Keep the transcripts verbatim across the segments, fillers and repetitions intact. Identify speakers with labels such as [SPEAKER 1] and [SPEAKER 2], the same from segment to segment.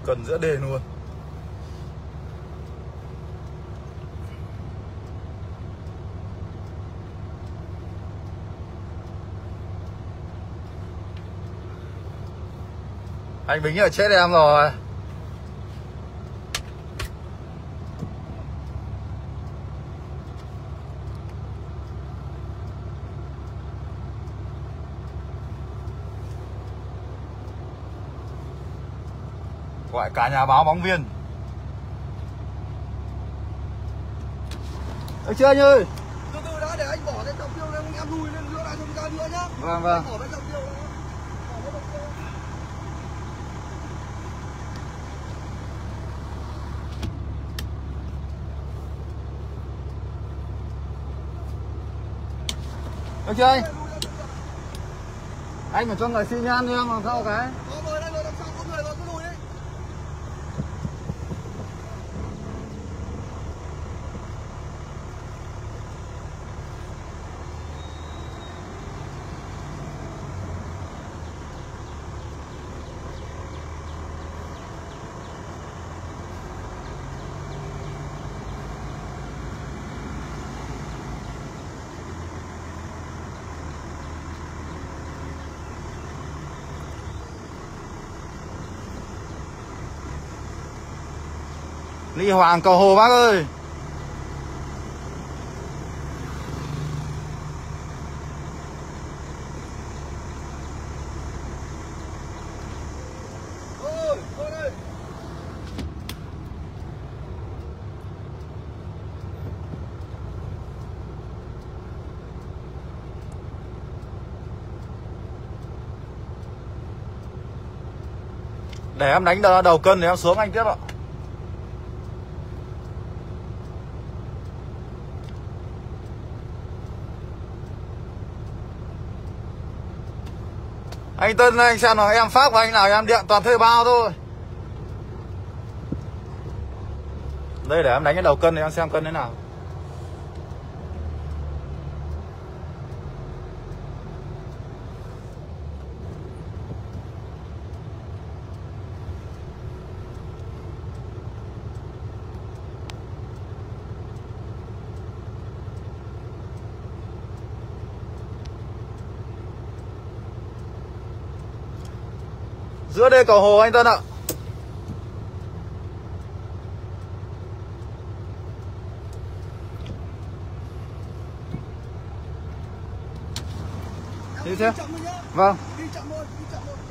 [SPEAKER 1] Cân giữa đề luôn. Anh Bính ở chết em rồi. Gọi cả nhà báo bóng viên. Được chưa anh ơi?
[SPEAKER 2] Từ từ đã, để anh bỏ cái trọng tiêu lên, em lùi lên nữa lại cho nữa nhá.
[SPEAKER 1] Vâng vâng.
[SPEAKER 2] Anh bỏ cái trọng tiêu lên.
[SPEAKER 1] Được chưa anh? Anh phải cho người xin nhan cho em làm sao cái.
[SPEAKER 2] Có rồi, đây rồi, đằng sau có người rồi, cứ lùi đi.
[SPEAKER 1] Ly Hoàng cầu Hồ bác ơi.
[SPEAKER 2] Ôi, thôi đây.
[SPEAKER 1] Để em đánh đầu cân để em xuống anh tiếp ạ. Anh Tân anh xem nào, em phát của anh nào em điện toàn thuê bao thôi. Đây để em đánh cái đầu cân để em xem cân thế nào. Giữa đê cầu Hồ anh Tân ạ. Đi chưa? Vâng.
[SPEAKER 2] Đi chậm thôi, đi chậm thôi.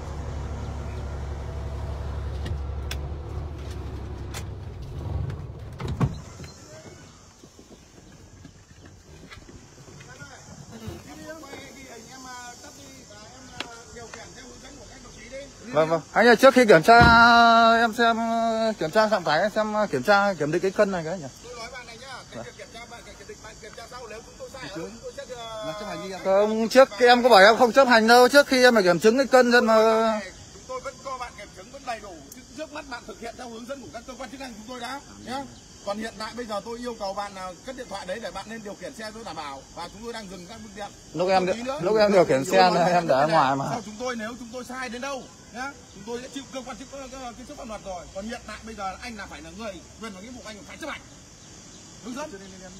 [SPEAKER 1] Vâng vâng. Anh ơi, trước khi kiểm tra em xem kiểm tra trọng tải, em xem kiểm tra kiểm định cái cân này cái nhỉ.
[SPEAKER 2] Tôi nói bạn này nhá, cái việc kiểm tra bạn kiểm định bạn kiểm tra sau, nếu chúng tôi sai ở đâu chúng tôi sẽ là chấp hành đi.
[SPEAKER 1] Không, trước em có bảo em không chấp hành đâu, trước khi em phải kiểm chứng cái cân dân mà.
[SPEAKER 2] Chúng tôi vẫn cho bạn kiểm chứng vẫn đầy đủ, trước mắt bạn thực hiện theo hướng dẫn của các cơ quan chức năng chúng tôi đã nhá. Còn hiện tại bây giờ tôi yêu cầu bạn là cất điện thoại đấy để bạn nên điều khiển xe tôi đảm bảo, và chúng tôi đang dừng các phương tiện.
[SPEAKER 1] Lúc em lúc em điều khiển xe này, em để ở ngoài mà.
[SPEAKER 2] Sau chúng tôi nếu chúng tôi sai đến đâu nhá, chúng tôi sẽ chịu cơ quan chức kiến chức pháp luật rồi. Còn hiện tại bây giờ anh là phải là người quyền và nghĩa vụ anh phải chấp hành. Hướng dẫn.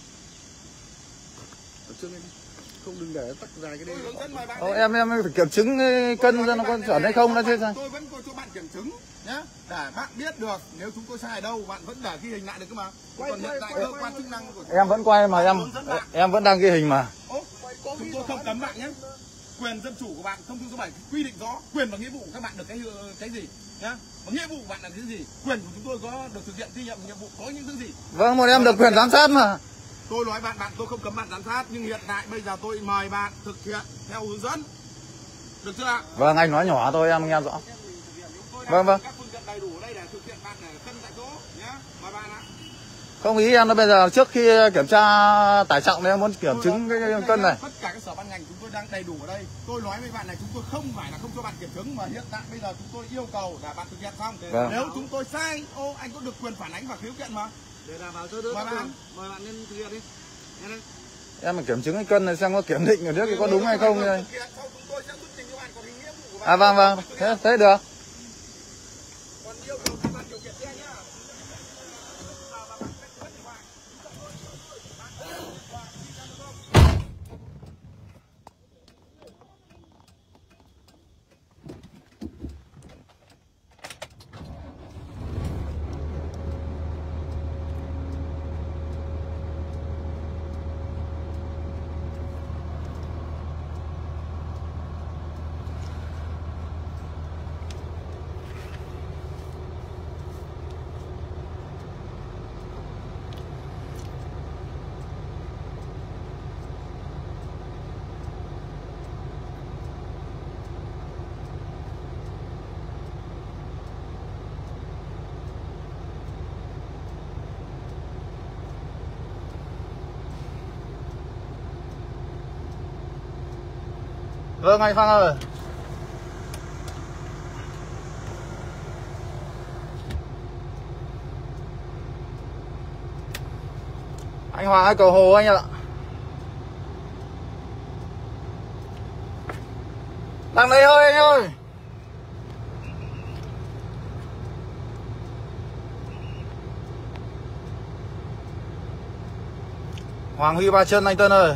[SPEAKER 3] Không đừng để tắc dài cái đây.
[SPEAKER 1] Ô, em em phải kiểm chứng cái cân ra nó có chuẩn hay không đó chứ sao?
[SPEAKER 2] Tôi vẫn cho bạn kiểm chứng nhá, để bạn biết được nếu chúng tôi sai ở đâu bạn vẫn để ghi hình lại được cơ mà. Còn hiện tại cơ quan chức năng của
[SPEAKER 1] em vẫn quay mà em em vẫn đang ghi hình mà.
[SPEAKER 2] Ô, chúng tôi không cấm bạn nhé. Quyền dân chủ của bạn thông tư số bảy quy định rõ quyền và nghĩa vụ của các bạn được cái cái gì nhá. Và nghĩa vụ của bạn là cái gì? Quyền của chúng tôi có được thực hiện thi nhiệm nhiệm vụ có những thứ gì?
[SPEAKER 1] Vâng, một em được quyền giám sát mà.
[SPEAKER 2] Tôi nói bạn bạn tôi không cấm bạn giám sát, nhưng hiện tại bây giờ tôi mời bạn thực hiện theo hướng dẫn. Được chưa ạ?
[SPEAKER 1] Vâng, anh nói nhỏ thôi em nghe rõ. Vâng vâng.
[SPEAKER 2] Các phương tiện đầy đủ ở đây để thực hiện bạn để cân tại chỗ nhá. Mời bạn ạ.
[SPEAKER 1] Không, ý em nó bây giờ trước khi kiểm tra tải trọng thì em muốn kiểm chứng cái cân này.
[SPEAKER 2] Tất cả các sở ban ngành chúng tôi đang đầy đủ ở đây. Tôi nói với bạn này chúng tôi không phải là không cho bạn kiểm chứng, mà hiện tại bây giờ chúng tôi yêu cầu để bạn thực hiện xong.
[SPEAKER 1] Vâng.
[SPEAKER 2] Nếu chúng tôi sai, ô anh có được quyền phản ánh và khiếu kiện mà.
[SPEAKER 3] Để đảm bảo cho đỡ
[SPEAKER 2] mời bạn,
[SPEAKER 3] mời bạn nên thực hiện đi.
[SPEAKER 1] Em phải kiểm chứng cái cân này xem có kiểm định ở nước thì có đúng hay không đây.
[SPEAKER 2] Sau chúng tôi sẽ xuất trình cho bạn có hình nghĩa vụ của bạn.
[SPEAKER 1] À vâng vâng, thế thế được.
[SPEAKER 2] Còn yêu cầu
[SPEAKER 1] Vâng anh Phan ơi. Anh Hoàng ơi, cầu Hồ anh ạ. Đang lấy hơi anh ơi. Hoàng Huy Ba Chân anh Tân ơi.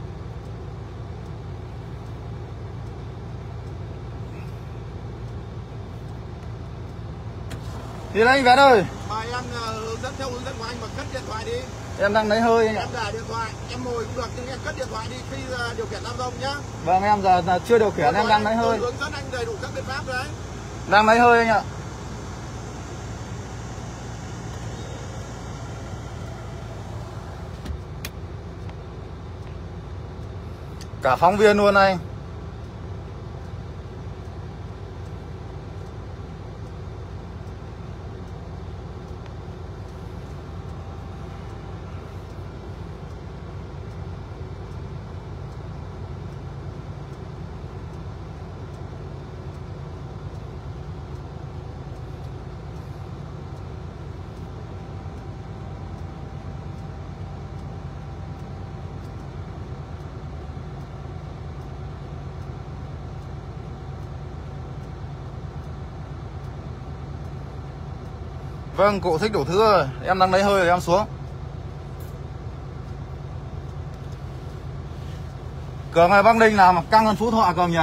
[SPEAKER 1] Thì anh Vén ơi.
[SPEAKER 2] Mời em hướng dẫn theo hướng dẫn của anh mà cất điện thoại đi.
[SPEAKER 1] Em đang lấy hơi anh ạ.
[SPEAKER 2] Em để điện thoại, em ngồi cũng được nhưng em cất điện thoại đi khi điều khiển giao thông nhá.
[SPEAKER 1] Vâng em giờ là chưa điều khiển, em đang lấy hơi.
[SPEAKER 2] Hướng dẫn anh đầy đủ các biện pháp đấy.
[SPEAKER 1] Đang lấy hơi anh ạ. Cả phóng viên luôn anh. Vâng, cụ thích đủ thứ rồi. Em đang lấy hơi rồi em xuống. Cường ơi, Bắc Ninh nào mà căng hơn Phú Thọ Cường nhỉ?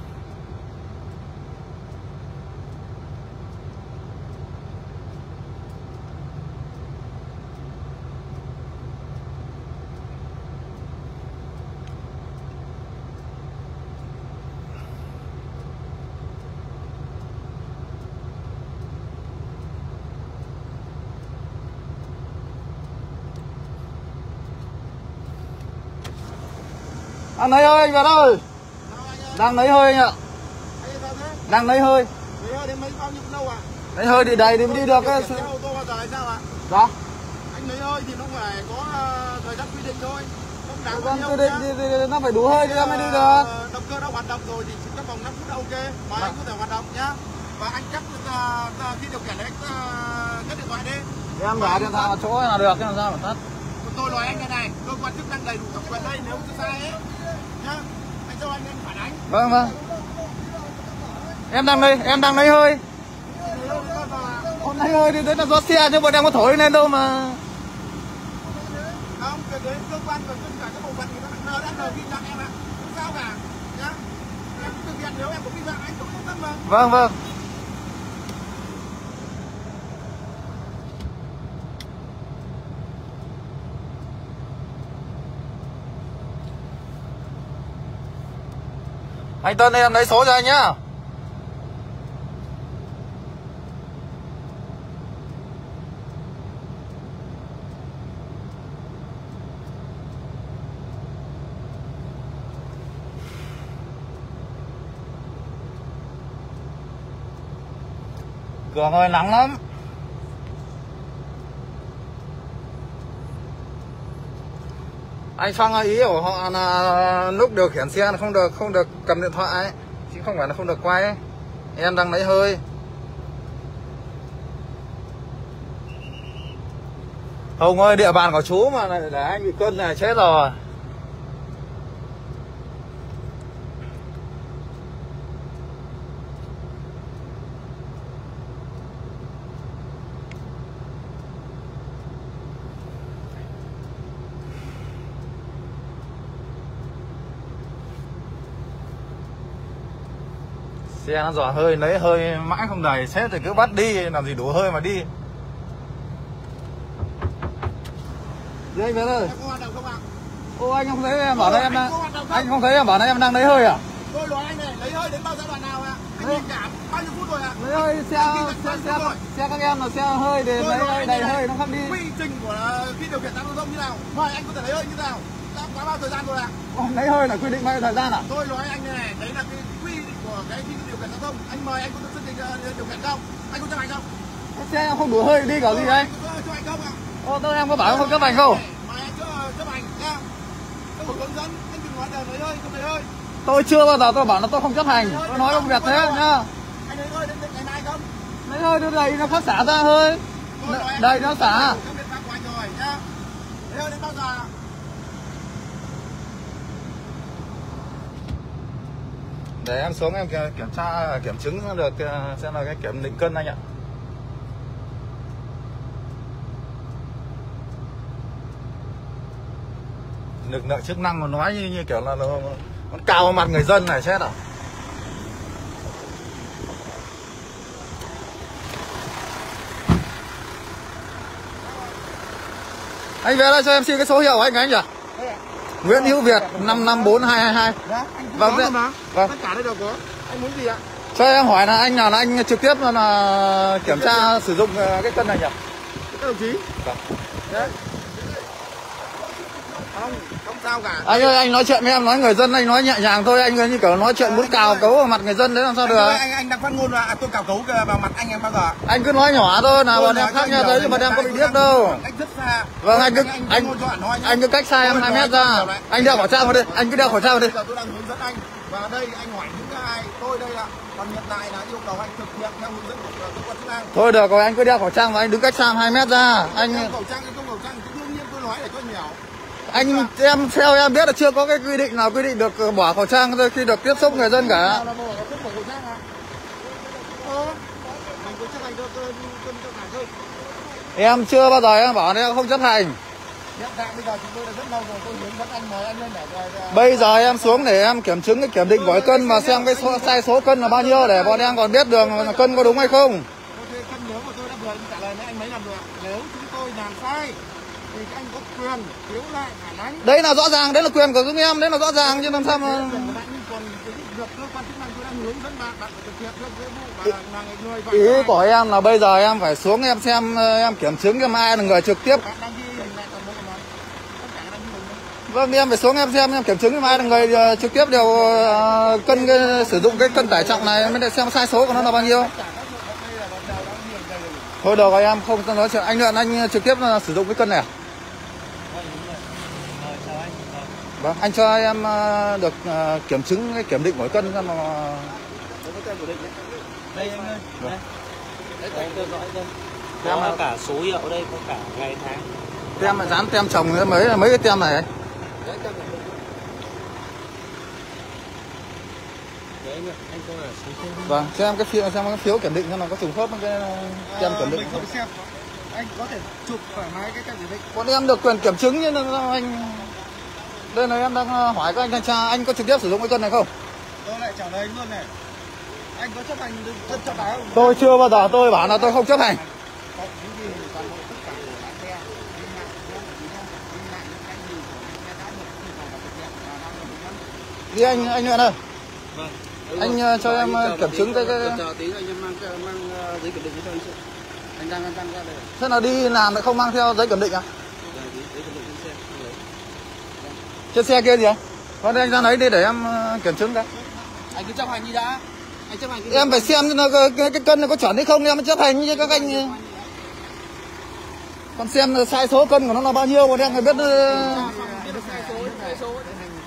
[SPEAKER 1] Đang lấy hơi anh Việt ơi. Đang lấy hơi anh ạ. Đang lấy hơi.
[SPEAKER 2] Lấy hơi đến mấy bao nhiêu lâu à?
[SPEAKER 1] Lấy hơi thì đầy thì mới đi được á.
[SPEAKER 2] Xe ô tô bao giờ hay sao ạ?
[SPEAKER 1] Dạ.
[SPEAKER 2] Anh lấy hơi thì nó phải có uh, thời gian quy định thôi. Không đáng bao
[SPEAKER 1] Vâng,
[SPEAKER 2] nhiêu
[SPEAKER 1] quy định thì, thì, thì nó phải đủ hơi thì em mới đi được.
[SPEAKER 2] Uh, động cơ đã hoạt động rồi thì chỉ trong vòng năm phút là ok. Mà anh có thể hoạt động nhá. Và anh chắc uh, uh, khi điều khiển đấy uh, cất điện thoại đi.
[SPEAKER 1] Em để điện thoại vào chỗ là được, làm sao mà tắt.
[SPEAKER 2] Tôi nói anh cái này, cơ quan chức năng đầy đủ thẩm quyền đây, nếu có sai ấy nhá, anh cho anh anh phản ánh.
[SPEAKER 1] Vâng vâng. Em đang lấy, em đang lấy hơi. Hôm nay hơi thì đấy là do xe chứ bọn em có thổi lên đâu mà.
[SPEAKER 2] Không, cái đến cơ quan và tất cả các bộ phận thì nó đã đã vi phạm em ạ. Không sao cả nhá. Em thực hiện nếu em có vi phạm anh không quan tâm mà.
[SPEAKER 1] Vâng vâng. Anh Tân ơi, em lấy số cho anh nhá. Cường ơi, nắng lắm. Anh Phong ơi, ý của họ là lúc điều khiển xe là không được không được cầm điện thoại ấy, chứ không phải là không được quay ấy. Em đang lấy hơi. Hồng ơi, địa bàn của chú mà để anh bị cân này chết rồi. Xe nó dò hơi, lấy hơi mãi không đầy, sếp thì cứ bắt đi, làm gì đủ hơi mà đi. Đây anh Việt ơi.
[SPEAKER 2] Em có hoạt động không ạ?
[SPEAKER 1] Ô anh không thấy em bảo đây em đang, anh không thấy em bảo đây em đang lấy hơi à?
[SPEAKER 2] Tôi nói anh này, lấy hơi đến bao giai đoạn nào ạ? Anh nhìn cả bao nhiêu phút rồi ạ?
[SPEAKER 1] Lấy hơi xe xe xe, xe các em là xe hơi để lấy hơi đầy hơi nó không đi.
[SPEAKER 2] Quy trình của khi điều khiển giao thông như nào? Mời anh có thể lấy hơi như nào? Đã quá bao thời gian rồi ạ?
[SPEAKER 1] Lấy hơi là quy định bao nhiêu thời gian à?
[SPEAKER 2] Tôi nói anh này, đấy là cái quy định của cái khi điều khiển giao thông. Anh mời anh có thực sự điều khiển không? Anh có chấp hành không?
[SPEAKER 1] Xe không đủ hơi đi cả gì anh?
[SPEAKER 2] Có chấp hành không ạ?
[SPEAKER 1] Ô tôi em có bảo không chấp hành không?
[SPEAKER 2] Mời anh chấp hành nha. Tôi một hướng dẫn, anh đừng nói là lấy hơi, không lấy hơi.
[SPEAKER 1] Tôi chưa bao giờ tôi bảo là tôi không chấp hành. Tôi nói ông Việt thế nhá.
[SPEAKER 2] Anh lấy hơi đến ngày mai không?
[SPEAKER 1] Lấy hơi đưa đầy nó phát xả ra hơi. Đây nó xả.
[SPEAKER 2] Không biết bác của anh rồi nhá. Lấy hơi đến bao giờ?
[SPEAKER 1] Để em xuống em kiểm tra kiểm chứng được xem là cái kiểm định cân anh ạ. Lực lượng chức năng mà nói như, như kiểu là nó, nó cao vào mặt người dân này chết à. Anh về đây cho em xin cái số hiệu của anh anh nhỉ? Nguyễn Hữu Việt năm năm bốn hai hai hai. Vâng,
[SPEAKER 2] vâng, mà.
[SPEAKER 1] Vâng.
[SPEAKER 2] Tất cả đây đều có. Anh muốn gì ạ?
[SPEAKER 1] Cho em hỏi là anh nào là anh trực tiếp là kiểm tra sử dụng cái cân này nhỉ?
[SPEAKER 2] Các đồng chí.
[SPEAKER 1] Vâng.
[SPEAKER 2] Đấy. Không, không sao cả.
[SPEAKER 1] Anh ơi, anh nói chuyện với em, nói người dân anh nói nhẹ nhàng thôi, anh như kiểu nói chuyện muốn cào cấu vào mặt người dân đấy làm sao
[SPEAKER 2] anh
[SPEAKER 1] được?
[SPEAKER 2] ơi, anh anh đang phát ngôn là à, tôi cào cấu vào mặt anh em bao giờ?
[SPEAKER 1] Anh cứ nói nhỏ thôi, nào bọn em khác nhau đấy chứ bọn em có bị biết đâu.
[SPEAKER 2] Cách rất xa.
[SPEAKER 1] Vâng, anh cứ
[SPEAKER 2] anh
[SPEAKER 1] anh anh cứ cách xa em hai mét ra. Anh đeo khẩu trang vào đi, anh cứ đeo khẩu trang vào đi.
[SPEAKER 2] Bây giờ tôi đang hướng dẫn anh và đây anh hỏi những cái ai tôi đây là còn hiện tại là yêu cầu anh thực hiện theo hướng dẫn của cơ quan chức năng.
[SPEAKER 1] Thôi được rồi, anh cứ đeo khẩu trang và anh đứng cách xa hai mét ra. Anh
[SPEAKER 2] khẩu trang hay không khẩu trang thì đương nhiên tôi nói để cho anh hiểu.
[SPEAKER 1] Anh em theo em biết là chưa có cái quy định nào quy định được bỏ khẩu trang khi được tiếp xúc người dân cả. Em chưa bao giờ em bảo em không chấp hành.
[SPEAKER 2] Hiện tại bây giờ chúng tôi đã rất lâu rồi, tôi hướng dẫn anh mời anh lên để rồi.
[SPEAKER 1] Bây giờ em xuống để em kiểm chứng cái kiểm định của cân mà xem cái số, sai số cân là bao nhiêu để bọn em còn biết đường là cân có đúng hay không.
[SPEAKER 2] Tôi cân nếu mà tôi đã vừa trả lời với anh mấy lần rồi. Nếu chúng tôi làm sai thì anh có quyền khiếu lại phản ánh.
[SPEAKER 1] Đấy là rõ ràng, đấy là quyền của chúng em, đấy là rõ ràng chứ làm sao mà. Ý của em là bây giờ em phải xuống em xem em kiểm chứng em ai là người trực tiếp. Vâng, em phải xuống em xem em kiểm chứng em ai là người trực tiếp đều uh, cân cái, sử dụng cái cân tải trọng này mới để xem sai số của nó là bao nhiêu. Thôi được rồi, em không nói chuyện anh nữa, anh trực tiếp là sử dụng cái cân này à? Vâng, anh cho em uh, được uh, kiểm chứng cái kiểm định của cân xem mà.
[SPEAKER 3] Đây anh ơi. Vâng. Đấy, anh theo dõi đây. Có cả số hiệu đây, có cả ngày tháng.
[SPEAKER 1] Tem mà dán tem trồng mấy mấy cái tem này anh.
[SPEAKER 3] Đấy, tem này. Đấy anh ơi, anh cho là số hiệu.
[SPEAKER 1] Vâng, xem cái phiếu xem cái phiếu kiểm định xem là có trùng khớp với cái tem kiểm định.
[SPEAKER 2] Mình không xem. Anh có thể chụp thoải mái cái tem kiểm định.
[SPEAKER 1] Bọn em được quyền kiểm chứng nhưng mà anh. Đây là em đang hỏi các anh thanh tra, anh có trực tiếp sử dụng cái cân này không?
[SPEAKER 2] Tôi lại trả lời anh luôn này. Anh có chấp hành chân cho báo không?
[SPEAKER 1] Tôi chưa bao giờ tôi bảo là tôi không chấp hành. Đi anh anh Nguyễn ơi.
[SPEAKER 3] Vâng.
[SPEAKER 1] Anh cho em kiểm chứng cái cái.
[SPEAKER 3] Chờ tí anh em mang mang giấy kiểm định cho anh. Anh đang đang ra đây.
[SPEAKER 1] Thế nào đi làm lại không mang theo giấy kiểm định à? Trên xe kia gì anh? Con anh ra lấy đi để em kiểm chứng cái.
[SPEAKER 3] Anh cứ chấp hành đi đã. Anh chấp hành cái
[SPEAKER 1] em phải xem cái, cái, cái cân này có chuẩn hay không em mới chấp hành như các anh. Còn xem là sai số cân của nó là bao nhiêu bọn em phải biết.
[SPEAKER 2] Sai số, sai số.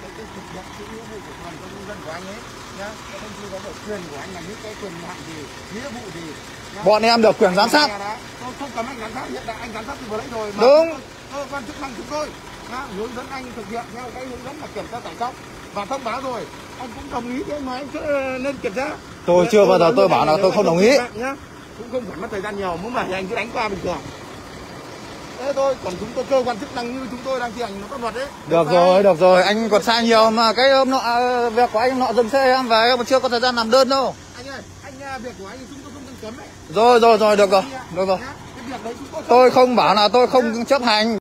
[SPEAKER 2] Của anh ấy nhá, cái thông tư đó là quyền của anh là những cái quyền hạn gì, nghĩa vụ gì.
[SPEAKER 1] Bọn em được quyền giám sát.
[SPEAKER 2] Tôi không cấm anh giám sát, hiện tại anh giám sát từ vừa nãy rồi.
[SPEAKER 1] Đúng.
[SPEAKER 2] Cơ quan chức năng chúng tôi đã hướng dẫn anh thực hiện theo cái hướng dẫn là kiểm tra tải trọng và thông báo rồi. Anh cũng đồng ý với nói anh nên kiểm tra.
[SPEAKER 1] Tôi chưa bao giờ tôi bảo là tôi không đồng ý.
[SPEAKER 2] Nhá. Cũng không phải mất thời gian nhiều, muốn bảo thì anh cứ đánh qua bình thường. Thế thôi, còn chúng tôi cơ quan chức năng như chúng tôi đang thi hành nó pháp luật đấy.
[SPEAKER 1] Được rồi, được rồi, anh còn sai nhiều mà cái hôm nọ việc của anh nọ dừng xe em về em chưa có thời gian làm đơn đâu.
[SPEAKER 2] Anh ơi, anh việc của anh chúng tôi không cấm đấy.
[SPEAKER 1] Rồi rồi rồi, được rồi, được rồi.
[SPEAKER 2] Cái việc đấy chúng tôi không...
[SPEAKER 1] Tôi không bảo là tôi không chấp hành.